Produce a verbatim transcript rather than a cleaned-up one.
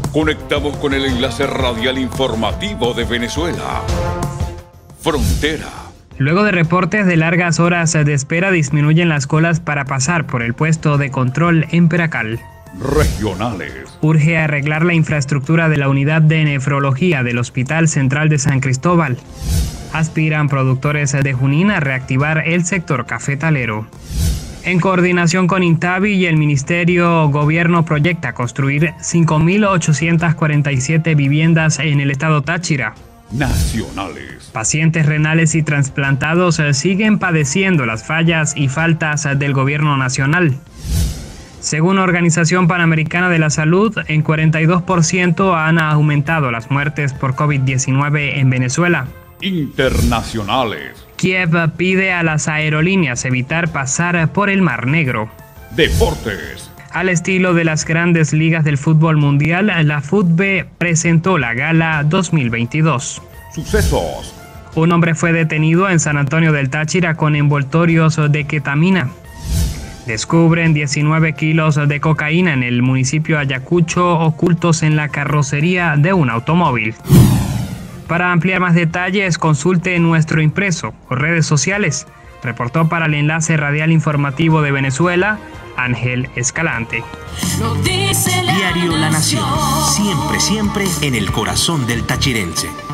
Conectamos con el enlace radial informativo de Venezuela. Frontera. Luego de reportes de largas horas de espera, disminuyen las colas para pasar por el puesto de control en Peracal. Regionales. Urge arreglar la infraestructura de la unidad de nefrología del Hospital Central de San Cristóbal. Aspiran productores de Junín a reactivar el sector cafetalero. En coordinación con INTAVI y el Ministerio, Gobierno proyecta construir cinco mil ochocientas cuarenta y siete viviendas en el estado Táchira. Nacionales. Pacientes renales y trasplantados siguen padeciendo las fallas y faltas del gobierno nacional. Según la Organización Panamericana de la Salud, en cuarenta y dos por ciento han aumentado las muertes por COVID diecinueve en Venezuela. Internacionales. Kiev pide a las aerolíneas evitar pasar por el Mar Negro. Deportes. Al estilo de las grandes ligas del fútbol mundial, la FUTB presentó la Gala dos mil veintidós. Sucesos. Un hombre fue detenido en San Antonio del Táchira con envoltorios de ketamina. Descubren diecinueve kilos de cocaína en el municipio Ayacucho ocultos en la carrocería de un automóvil. Para ampliar más detalles, consulte nuestro impreso o redes sociales. Reportó para el enlace radial informativo de Venezuela, Ángel Escalante. Diario La Nación, siempre, siempre en el corazón del tachirense.